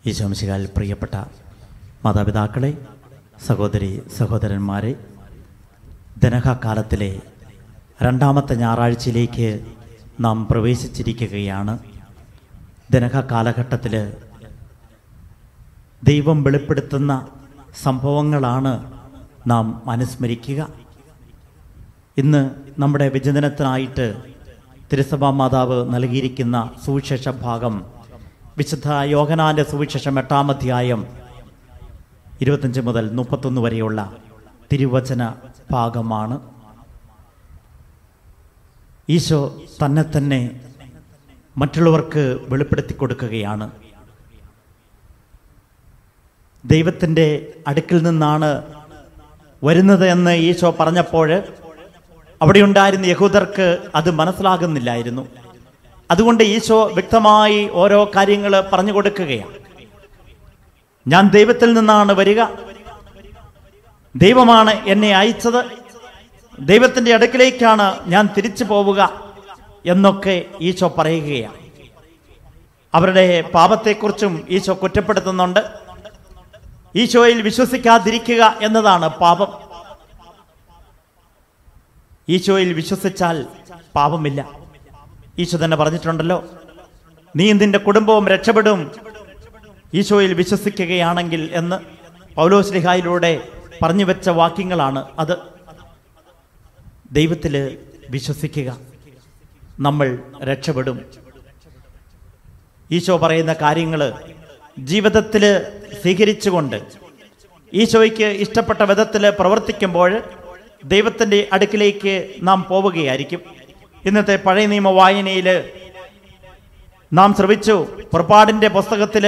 ഈശോ മിശിഹായിൽ പ്രിയപ്പെട്ട മാതാപിതാക്കളെ, സഹോദരി സഹോദരന്മാരെ, ദനഹക്കാലത്തിലെ രണ്ടാമത്തെ ഞായറാഴ്ചയിലേക്ക് നാം പ്രവേശിച്ചിരിക്കുകയാണ്. ദനഹ കാലഘട്ടത്തിൽ ദൈവം വെളിപ്പെടുത്തുന്ന സംഭവങ്ങളാണ് നാം അനുസ്മരിക്കുക. ഇന്ന് നമ്മുടെ വിചിന്തനത്തിനായിട്ട് തിരുസഭാ മാതാവ് നൽകിയിരിക്കുന്ന സുവിശേഷ ഭാഗം വിശുദ്ധ യോഹന്നാന്റെ സുവിശേഷം 8-ാം അധ്യായം 25 മുതൽ 31 വരെയുള്ള തിരുവചന ഭാഗമാണ്. ഈശോ തന്നെ തന്നെ മറ്റുള്ളവർക്ക് വെളിപ്പെടുത്തി കൊടുക്കുകയാണ്. ദൈവത്തിൻ്റെ അടുക്കിൽ നിന്നാണ് വരുന്നത് എന്ന് ഈശോ പറഞ്ഞപ്പോൾ അവിടെ ഉണ്ടായിരുന്ന യഹൂദർക്ക് അത് മനസ്സിലാകുന്നില്ലായിരുന്നു. അതുകൊണ്ട് ഈശോ വ്യക്തമായി ഓരോ കാര്യങ്ങൾ പറഞ്ഞു കൊടുക്കുകയാണ്. ഞാൻ ദൈവത്തിൽ നിന്നാണ് വരിക, ദൈവമാണ് എന്നെ അയച്ചത്, ദൈവത്തിൻ്റെ അടുക്കിലേക്കാണ് ഞാൻ തിരിച്ചു പോവുക എന്നൊക്കെ ഈശോ പറയുകയാണ്. അവരുടെ പാപത്തെക്കുറിച്ചും ഈശോ കുറ്റപ്പെടുത്തുന്നുണ്ട്. ഈശോയിൽ വിശ്വസിക്കാതിരിക്കുക എന്നതാണ് പാപം. ഈശോയിൽ വിശ്വസിച്ചാൽ പാപമില്ല. ഈശോ തന്നെ പറഞ്ഞിട്ടുണ്ടല്ലോ, നീ നിന്റെ കുടുംബവും രക്ഷപ്പെടും ഈശോയിൽ വിശ്വസിക്കുകയാണെങ്കിൽ എന്ന്. പൗലോസ്ലീഹായിലൂടെ പറഞ്ഞു വെച്ച വാക്യങ്ങളാണ് അത്. ദൈവത്തിൽ വിശ്വസിക്കുക, നമ്മൾ രക്ഷപ്പെടും. ഈശോ പറയുന്ന കാര്യങ്ങൾ ജീവിതത്തിൽ സ്വീകരിച്ചുകൊണ്ട് ഈശോയ്ക്ക് ഇഷ്ടപ്പെട്ട വിധത്തിൽ പ്രവർത്തിക്കുമ്പോൾ ദൈവത്തിൻ്റെ അടുക്കിലേക്ക് നാം പോവുകയായിരിക്കും. ഇന്നത്തെ പഴയ നിയമ വായനയിൽ നാം ശ്രവിച്ചു, പുറപ്പാടിൻ്റെ പുസ്തകത്തിൽ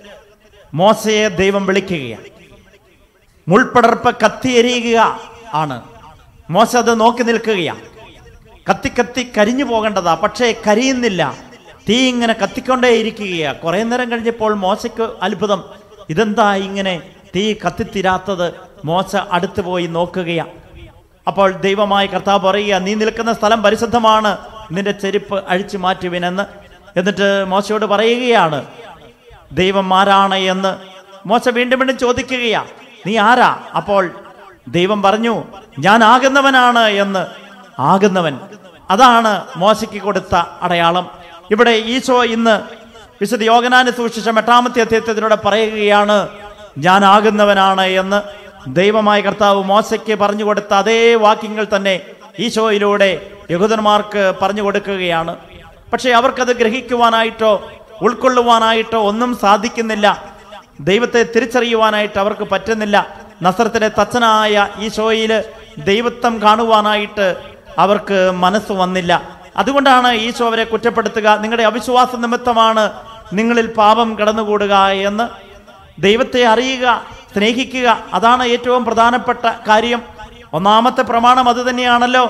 മോശയെ ദൈവം വിളിക്കുകയാണ്. മുൾപ്പടർപ്പ് കത്തിയെരിയുക ആണ്. മോശ അത് നോക്കി നിൽക്കുകയാണ്. കത്തി കത്തി കരിഞ്ഞു പോകേണ്ടതാ, പക്ഷേ കരിയുന്നില്ല. തീ ഇങ്ങനെ കത്തിക്കൊണ്ടേയിരിക്കുകയാണ്. കുറേ നേരം കഴിഞ്ഞപ്പോൾ മോശയ്ക്ക് അത്ഭുതം, ഇതെന്താ ഇങ്ങനെ തീ കത്തിത്തീരാത്തത്? മോശ അടുത്ത് പോയി നോക്കുകയാണ്. അപ്പോൾ ദൈവമായ കർത്താവ് പറയുക, നീ നിൽക്കുന്ന സ്ഥലം പരിശുദ്ധമാണ്, നിന്റെ ചെരുപ്പ് അഴിച്ചു മാറ്റുവിനെന്ന്. എന്നിട്ട് മോശയോട് പറയുകയാണ് ദൈവം ആരാണ് എന്ന്. മോശ വീണ്ടും വീണ്ടും ചോദിക്കുകയാണ്, നീ ആരാ? അപ്പോൾ ദൈവം പറഞ്ഞു, ഞാൻ ആകുന്നവനാണ് എന്ന്. ആകുന്നവൻ, അതാണ് മോശയ്ക്ക് കൊടുത്ത അടയാളം. ഇവിടെ ഈശോ ഇന്ന് വിശുദ്ധ യോഹന്നാന്റെ സുവിശേഷം 8-ാമത്തെ അധ്യായത്തിലൂടെ പറയുകയാണ്, ഞാൻ ആകുന്നവനാണ് എന്ന്. ദൈവമായ കർത്താവ് മോശയ്ക്ക് പറഞ്ഞു കൊടുത്ത അതേ വാക്യങ്ങൾ തന്നെ ഈശോയിലൂടെ യഹൂദന്മാർക്ക് പറഞ്ഞു കൊടുക്കുകയാണ്. പക്ഷേ അവർക്കത് ഗ്രഹിക്കുവാനായിട്ടോ ഉൾക്കൊള്ളുവാനായിട്ടോ ഒന്നും സാധിക്കുന്നില്ല. ദൈവത്തെ തിരിച്ചറിയുവാനായിട്ട് അവർക്ക് പറ്റുന്നില്ല. നസറത്തിലെ തച്ചനായ ഈശോയിൽ ദൈവത്വം കാണുവാനായിട്ട് അവർക്ക് മനസ്സ് വന്നില്ല. അതുകൊണ്ടാണ് ഈശോ അവരെ കുറ്റപ്പെടുത്തുക, നിങ്ങളുടെ അവിശ്വാസ നിമിത്തമാണ് നിങ്ങളിൽ പാപം കടന്നുകൂടുക എന്ന്. ദൈവത്തെ അറിയുക, സ്നേഹിക്കുക, അതാണ് ഏറ്റവും പ്രധാനപ്പെട്ട കാര്യം. ഒന്നാമത്തെ പ്രമാണം അത് തന്നെയാണല്ലോ.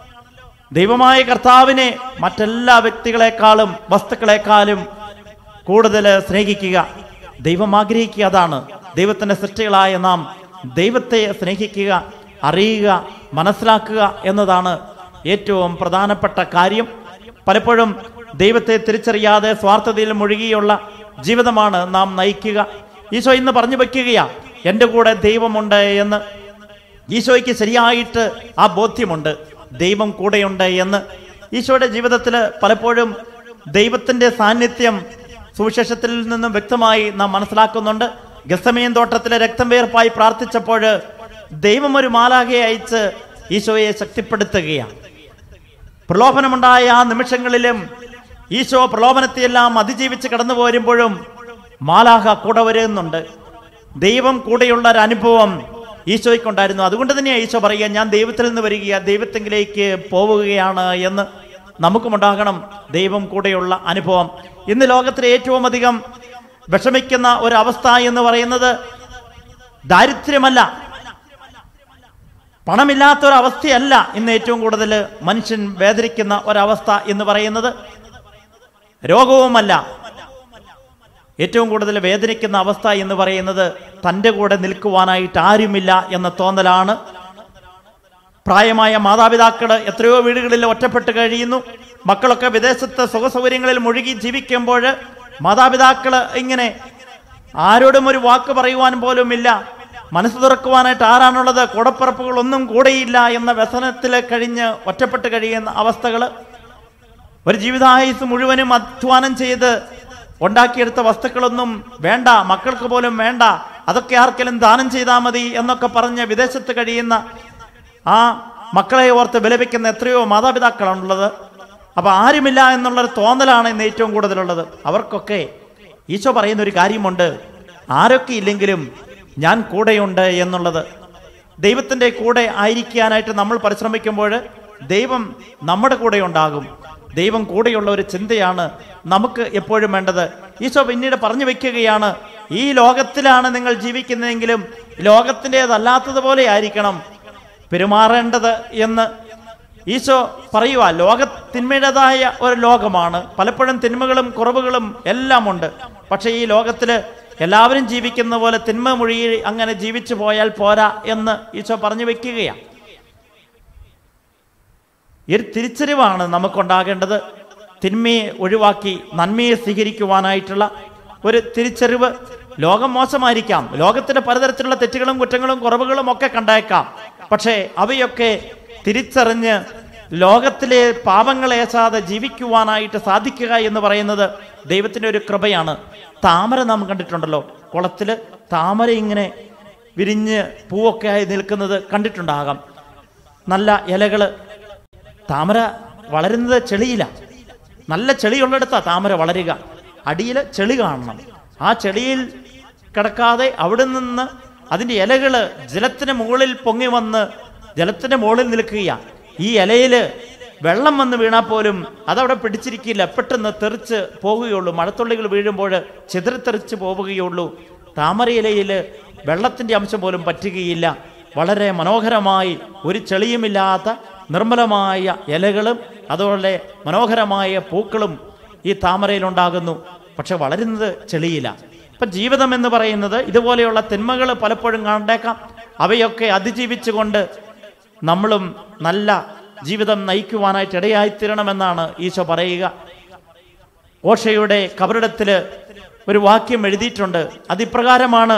ദൈവമായ കർത്താവിനെ മറ്റെല്ലാ വ്യക്തികളെക്കാളും വസ്തുക്കളെക്കാളും കൂടുതൽ സ്നേഹിക്കുക. ദൈവം ആഗ്രഹിക്കുക അതാണ്. ദൈവത്തിൻ്റെ സൃഷ്ടികളായ നാം ദൈവത്തെ സ്നേഹിക്കുക, അറിയുക, മനസ്സിലാക്കുക എന്നതാണ് ഏറ്റവും പ്രധാനപ്പെട്ട കാര്യം. പലപ്പോഴും ദൈവത്തെ തിരിച്ചറിയാതെ സ്വാർത്ഥതയിൽ മുഴുകിയുള്ള ജീവിതമാണ് നാം നയിക്കുക. ഈശോ ഇന്ന് പറഞ്ഞു വയ്ക്കുകയാണ്, എൻ്റെ കൂടെ ദൈവമുണ്ട് എന്ന്. ഈശോയ്ക്ക് ശരിയായിട്ട് ആ ബോധ്യമുണ്ട്, ദൈവം കൂടെയുണ്ട് എന്ന്. ഈശോയുടെ ജീവിതത്തിൽ പലപ്പോഴും ദൈവത്തിൻ്റെ സാന്നിധ്യം സുവിശേഷത്തിൽ നിന്നും വ്യക്തമായി നാം മനസ്സിലാക്കുന്നുണ്ട്. ഗെത്സമേൻ തോട്ടത്തിലെ രക്തം വേർപ്പായി പ്രാർത്ഥിച്ചപ്പോൾ ദൈവം ഒരു മാലാഖയെ അയച്ച് ഈശോയെ ശക്തിപ്പെടുത്തുകയാണ്. പ്രലോഭനമുണ്ടായ ആ നിമിഷങ്ങളിലും ഈശോ പ്രലോഭനത്തെയെല്ലാം അതിജീവിച്ച് കടന്നു പോരുമ്പോഴും മാലാഖ കൂടെ വരുന്നുണ്ട്. ദൈവം കൂടെയുള്ള ഒരു അനുഭവം ഈശോയ്ക്കുണ്ടായിരുന്നു. അതുകൊണ്ട് തന്നെയാണ് ഈശോ പറയുക, ഞാൻ ദൈവത്തിൽ നിന്ന് വരികയാണ്, ദൈവത്തെങ്കിലേക്ക് പോവുകയാണ് എന്ന്. നമുക്കുമുണ്ടാകണം ദൈവം കൂടെയുള്ള അനുഭവം. ഇന്ന് ലോകത്തിലെ ഏറ്റവും അധികം വിഷമിക്കുന്ന ഒരവസ്ഥ എന്ന് പറയുന്നത് ദാരിദ്ര്യമല്ല, പണമില്ലാത്തൊരവസ്ഥയല്ല. ഇന്ന് ഏറ്റവും കൂടുതൽ മനുഷ്യൻ വേദനിക്കുന്ന ഒരവസ്ഥ എന്ന് പറയുന്നത് രോഗവുമല്ല. ഏറ്റവും കൂടുതൽ വേദനിക്കുന്ന അവസ്ഥ എന്ന് പറയുന്നത് തൻ്റെ കൂടെ നിൽക്കുവാനായിട്ട് ആരുമില്ല എന്ന തോന്നലാണ്. പ്രായമായ മാതാപിതാക്കൾ എത്രയോ വീടുകളിൽ ഒറ്റപ്പെട്ട് കഴിയുന്നു. മക്കളൊക്കെ വിദേശത്ത് സുഖസൗകര്യങ്ങളിൽ മുഴുകി ജീവിക്കുമ്പോൾ മാതാപിതാക്കൾ ഇങ്ങനെ ആരോടും ഒരു വാക്ക് പറയുവാൻ പോലും ഇല്ല. മനസ്സ് തുറക്കുവാനായിട്ട് ആരാണുള്ളത്? കൂടപ്പിറപ്പുകളൊന്നും കൂടെയില്ല എന്ന വ്യസനത്തിൽ കഴിഞ്ഞ് ഒറ്റപ്പെട്ട് കഴിയുന്ന അവസ്ഥകൾ. ഒരു ജീവിതായുസ് മുഴുവനും അധ്വാനം ചെയ്ത് ഉണ്ടാക്കിയെടുത്ത വസ്തുക്കളൊന്നും വേണ്ട, മക്കൾക്ക് പോലും വേണ്ട, അതൊക്കെ ആർക്കെങ്കിലും ദാനം ചെയ്താൽ മതി എന്നൊക്കെ പറഞ്ഞ് വിദേശത്ത് കഴിയുന്ന ആ മക്കളെ ഓർത്ത് വിലപിക്കുന്ന എത്രയോ മാതാപിതാക്കളാണുള്ളത്. അപ്പം ആരുമില്ല എന്നുള്ളൊരു തോന്നലാണ് ഇന്ന് ഏറ്റവും കൂടുതലുള്ളത്. അവർക്കൊക്കെ ഈശോ പറയുന്ന ഒരു കാര്യമുണ്ട്, ആരൊക്കെ ഇല്ലെങ്കിലും ഞാൻ കൂടെയുണ്ട് എന്നുള്ളത്. ദൈവത്തിൻ്റെ കൂടെ ആയിരിക്കാനായിട്ട് നമ്മൾ പരിശ്രമിക്കുമ്പോൾ ദൈവം നമ്മുടെ കൂടെ ഉണ്ടാകും. ദൈവം കൂടെയുള്ള ഒരു ചിന്തയാണ് നമുക്ക് എപ്പോഴും വേണ്ടത്. ഈശോ പിന്നീട് പറഞ്ഞു വെക്കുകയാണ്, ഈ ലോകത്തിലാണ് നിങ്ങൾ ജീവിക്കുന്നതെങ്കിലും ലോകത്തിൻ്റെതല്ലാത്തതുപോലെ ആയിരിക്കണം പെരുമാറേണ്ടത് എന്ന് ഈശോ പറയുക. തിന്മയുടേതായ ഒരു ലോകമാണ്. പലപ്പോഴും തിന്മകളും കുറവുകളും എല്ലാം ഉണ്ട്. പക്ഷേ ഈ ലോകത്തിൽ എല്ലാവരും ജീവിക്കുന്ന പോലെ തിന്മ മൊഴി അങ്ങനെ ജീവിച്ചു പോയാൽ പോരാ എന്ന് ഈശോ പറഞ്ഞു വെക്കുകയാണ്. ഈ ഒരു തിരിച്ചറിവാണ് നമുക്കുണ്ടാകേണ്ടത്. തിന്മയെ ഒഴിവാക്കി നന്മയെ സ്വീകരിക്കുവാനായിട്ടുള്ള ഒരു തിരിച്ചറിവ്. ലോകം മോശമായിരിക്കാം, ലോകത്തിന് പലതരത്തിലുള്ള തെറ്റുകളും കുറ്റങ്ങളും കുറവുകളും ഒക്കെ കണ്ടേക്കാം. പക്ഷേ അവയൊക്കെ തിരിച്ചറിഞ്ഞ് ലോകത്തിലെ പാപങ്ങളേശാതെ ജീവിക്കുവാനായിട്ട് സാധിക്കുക എന്ന് പറയുന്നത് ദൈവത്തിൻ്റെ ഒരു കൃപയാണ്. താമര നാം കണ്ടിട്ടുണ്ടല്ലോ, കുളത്തിൽ താമര ഇങ്ങനെ വിരിഞ്ഞ് പൂവൊക്കെ ആയി നിൽക്കുന്നത് കണ്ടിട്ടുണ്ടാകാം. നല്ല ഇലകൾ. താമര വളരുന്നത് ചെളിയില. നല്ല ചെളിയുള്ളിടത്താണ് താമര വളരുക. അടിയിൽ ചെളി കാണണം. ആ ചെളിയിൽ കിടക്കാതെ അവിടെ നിന്ന് അതിൻ്റെ ഇലകൾ ജലത്തിന് മുകളിൽ പൊങ്ങി വന്ന് ജലത്തിൻ്റെ മുകളിൽ നിൽക്കുകയാണ്. ഈ ഇലയിൽ വെള്ളം വന്ന് വീണാൽ പോലും അതവിടെ പിടിച്ചിരിക്കില്ല, പെട്ടെന്ന് തെറിച്ച് പോവുകയുള്ളൂ. മഴത്തുള്ളികൾ വീഴുമ്പോൾ ചിതറിത്തെറിച്ച് പോവുകയുള്ളൂ. താമരയിലയിൽ വെള്ളത്തിൻ്റെ അംശം പോലും പറ്റുകയില്ല. വളരെ മനോഹരമായി ഒരു ചെളിയുമില്ലാത്ത നിർമ്മലമായ ഇലകളും അതുപോലെ മനോഹരമായ പൂക്കളും ഈ താമരയിലുണ്ടാകുന്നു. പക്ഷെ വളരുന്നത് ചെളിയില്ല. ഇപ്പം ജീവിതം എന്ന് പറയുന്നത് ഇതുപോലെയുള്ള തിന്മകൾ പലപ്പോഴും കണ്ടേക്കാം. അവയൊക്കെ അതിജീവിച്ചുകൊണ്ട് നമ്മളും നല്ല ജീവിതം നയിക്കുവാനായിട്ട് ഇടയായിത്തീരണമെന്നാണ് ഈശോ പറയുക. ഓഷയുടെ കബറിടത്തിൽ ഒരു വാക്യം എഴുതിയിട്ടുണ്ട്. അതിപ്രകാരമാണ്,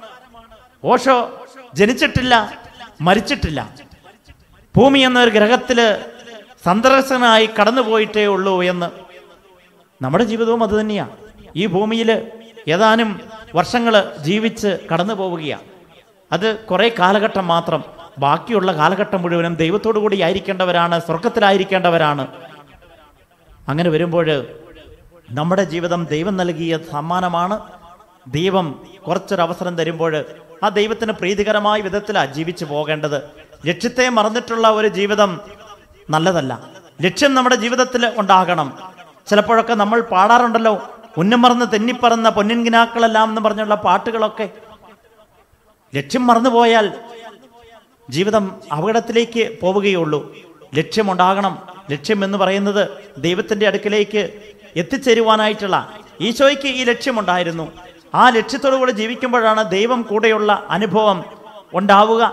ഓഷോ ജനിച്ചിട്ടില്ല, മരിച്ചിട്ടില്ല, ഭൂമി എന്നൊരു ഗ്രഹത്തിൽ സന്ദർശകനായി കടന്നുപോയിട്ടേ ഉള്ളൂ എന്ന്. നമ്മുടെ ജീവിതവും അത് തന്നെയാണ്. ഈ ഭൂമിയിൽ ഏതാനും വർഷങ്ങൾ ജീവിച്ച് കടന്നു പോവുകയാണ്. അത് കുറേ കാലഘട്ടം മാത്രം. ബാക്കിയുള്ള കാലഘട്ടം മുഴുവനും ദൈവത്തോടു കൂടി ആയിരിക്കേണ്ടവരാണ്, സ്വർഗത്തിലായിരിക്കേണ്ടവരാണ്. അങ്ങനെ വരുമ്പോൾ നമ്മുടെ ജീവിതം ദൈവം നൽകിയ സമ്മാനമാണ്. ദൈവം കുറച്ചൊരവസരം തരുമ്പോൾ ആ ദൈവത്തിന് പ്രീതികരമായ വിധത്തിലാണ് ജീവിച്ചു പോകേണ്ടത്. ലക്ഷ്യത്തെ മറന്നിട്ടുള്ള ഒരു ജീവിതം നല്ലതല്ല. ലക്ഷ്യം നമ്മുടെ ജീവിതത്തിൽ ഉണ്ടാകണം. ചിലപ്പോഴൊക്കെ നമ്മൾ പാടാറുണ്ടല്ലോ, ഉന്നം മറന്ന് തെന്നിപ്പറന്ന പൊന്നിൻകിനാക്കളെല്ലാം എന്ന് പറഞ്ഞുള്ള പാട്ടുകളൊക്കെ. ലക്ഷ്യം മറന്നുപോയാൽ ജീവിതം അപകടത്തിലേക്ക് പോവുകയുള്ളൂ. ലക്ഷ്യമുണ്ടാകണം. ലക്ഷ്യം എന്ന് പറയുന്നത് ദൈവത്തിൻ്റെ അടുക്കിലേക്ക് എത്തിച്ചേരുവാനായിട്ടുള്ള. ഈശോയ്ക്ക് ഈ ലക്ഷ്യമുണ്ടായിരുന്നു. ആ ലക്ഷ്യത്തോടുകൂടി ജീവിക്കുമ്പോഴാണ് ദൈവം കൂടെയുള്ള അനുഭവം ഉണ്ടാവുക.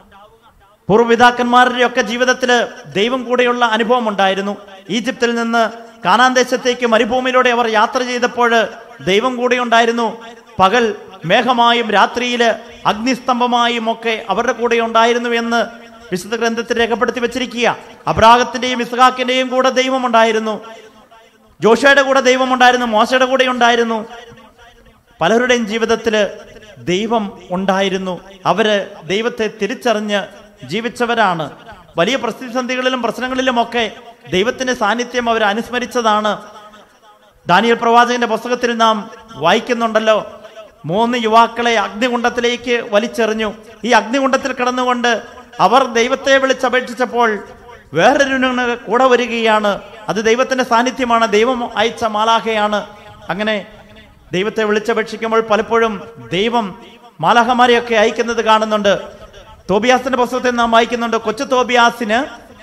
പൂർവ്വപിതാക്കന്മാരുടെയൊക്കെ ജീവിതത്തിൽ ദൈവം കൂടെയുള്ള അനുഭവം ഉണ്ടായിരുന്നു. ഈജിപ്തിൽ നിന്ന് കാനാൻ ദേശത്തേക്ക് മരുഭൂമിയിലൂടെ അവർ യാത്ര ചെയ്തപ്പോൾ ദൈവം കൂടെ ഉണ്ടായിരുന്നു. പകൽ മേഘമായും രാത്രിയിൽ അഗ്നിസ്തംഭമായും ഒക്കെ അവരുടെ കൂടെ ഉണ്ടായിരുന്നു എന്ന് വിശുദ്ധ ഗ്രന്ഥത്തിൽ രേഖപ്പെടുത്തി വെച്ചിരിക്കുക. അബ്രാഹത്തിന്റെയും ഇസ്ഹാക്കിന്റെയും കൂടെ ദൈവം ഉണ്ടായിരുന്നു. ജോഷയുടെ കൂടെ ദൈവം ഉണ്ടായിരുന്നു. മോശയുടെ കൂടെ ഉണ്ടായിരുന്നു. പലരുടെയും ജീവിതത്തിൽ ദൈവം ഉണ്ടായിരുന്നു. അവര് ദൈവത്തെ തിരിച്ചറിഞ്ഞ് ജീവിച്ചവരാണ്. വലിയ പ്രതിസന്ധികളിലും പ്രശ്നങ്ങളിലുമൊക്കെ ദൈവത്തിന്റെ സാന്നിധ്യം അവർ അനുസ്മരിച്ചതാണ്. ദാനിയേൽ പ്രവാചകന്റെ പുസ്തകത്തിൽ നാം വായിക്കുന്നുണ്ടല്ലോ, 3 യുവാക്കളെ അഗ്നികുണ്ഡത്തിലേക്ക് വലിച്ചെറിഞ്ഞു. ഈ അഗ്നികുണ്ഡത്തിൽ കിടന്നുകൊണ്ട് അവർ ദൈവത്തെ വിളിച്ചപേക്ഷിച്ചപ്പോൾ വേറൊരു കൂടെ വരികയാണ്. അത് ദൈവത്തിന്റെ സാന്നിധ്യമാണ്, ദൈവം അയച്ച മാലാഖയാണ്. അങ്ങനെ ദൈവത്തെ വിളിച്ചപേക്ഷിക്കുമ്പോൾ പലപ്പോഴും ദൈവം മാലാഖമാരെയൊക്കെ അയക്കുന്നത് കാണുന്നുണ്ട്. തോബിയാസിന്റെ പുസ്തകത്തിൽ നാം വായിക്കുന്നുണ്ട്, കൊച്ചു തോബിയാസിന്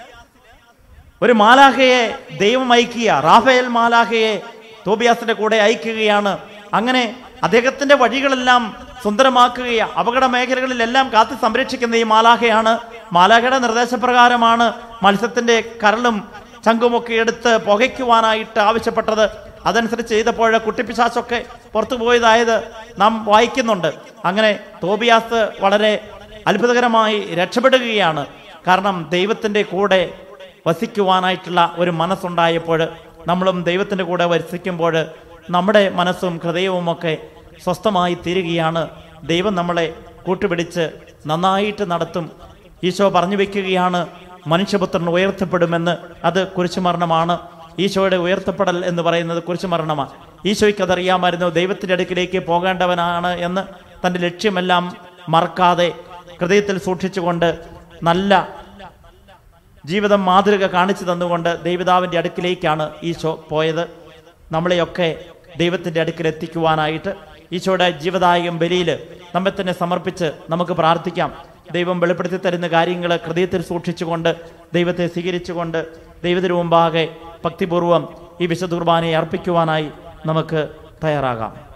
ഒരു മാലാഖയെ ദൈവം അയക്കുക. റാഫേൽ മാലാഖയെ തോബിയാസിന്റെ കൂടെ അയക്കുകയാണ്. അങ്ങനെ അദ്ദേഹത്തിന്റെ വഴികളെല്ലാം സുന്ദരമാക്കുകയാണ്. അപകട മേഖലകളിലെല്ലാം കാത്തു സംരക്ഷിക്കുന്ന ഈ മാലാഖയാണ്. മാലാഖയുടെ നിർദ്ദേശപ്രകാരമാണ് മത്സ്യത്തിന്റെ കരളും ചങ്കുമൊക്കെ എടുത്ത് പുകയ്ക്കുവാനായിട്ട് ആവശ്യപ്പെട്ടത്. അതനുസരിച്ച് ചെയ്തപ്പോൾ കുട്ടിപ്പിശാചൊക്കെ പുറത്തു പോയതായത് നാം വായിക്കുന്നുണ്ട്. അങ്ങനെ തോബിയാസ് വളരെ അത്ഭുതകരമായി രക്ഷപ്പെടുകയാണ്. കാരണം ദൈവത്തിൻ്റെ കൂടെ വസിക്കുവാനായിട്ടുള്ള ഒരു മനസ്സുണ്ടായപ്പോൾ, നമ്മളും ദൈവത്തിൻ്റെ കൂടെ വസിക്കുമ്പോൾ നമ്മുടെ മനസ്സും ഹൃദയവുമൊക്കെ സ്വസ്ഥമായി തീരുകയാണ്. ദൈവം നമ്മളെ കൂട്ടുപിടിച്ച് നന്നായിട്ട് നടത്തും. ഈശോ പറഞ്ഞു വെക്കുകയാണ്, മനുഷ്യപുത്രൻ ഉയർത്തപ്പെടുമെന്ന്. അത് കുരിശുമരണമാണ്. ഈശോയുടെ ഉയർത്തപ്പെടൽ എന്ന് പറയുന്നത് കുരിശുമരണമാണ്. ഈശോയ്ക്ക് അതറിയാമായിരുന്നു ദൈവത്തിൻ്റെ അടുക്കിലേക്ക് പോകേണ്ടവനാണ് എന്ന്. തൻ്റെ ലക്ഷ്യമെല്ലാം മറക്കാതെ ഹൃദയത്തിൽ സൂക്ഷിച്ചുകൊണ്ട് നല്ല ജീവിതം മാതൃക കാണിച്ചു തന്നുകൊണ്ട് ദൈവപിതാവിൻ്റെ അടുക്കിലേക്കാണ് ഈശോ പോയത്. നമ്മളെയൊക്കെ ദൈവത്തിൻ്റെ അടുക്കൽ എത്തിക്കുവാനായിട്ട് ഈശോയുടെ ജീവദായകം ബലിയിൽ നമ്മെ തന്നെ സമർപ്പിച്ച് നമുക്ക് പ്രാർത്ഥിക്കാം. ദൈവം വെളിപ്പെടുത്തി തരുന്ന കാര്യങ്ങൾ ഹൃദയത്തിൽ സൂക്ഷിച്ചുകൊണ്ട് ദൈവത്തെ സ്വീകരിച്ചുകൊണ്ട് ദൈവത്തിന് മുമ്പാകെ ഭക്തിപൂർവം ഈ വിശുദ്ധ കുർബാനയെ അർപ്പിക്കുവാനായി നമുക്ക് തയ്യാറാകാം.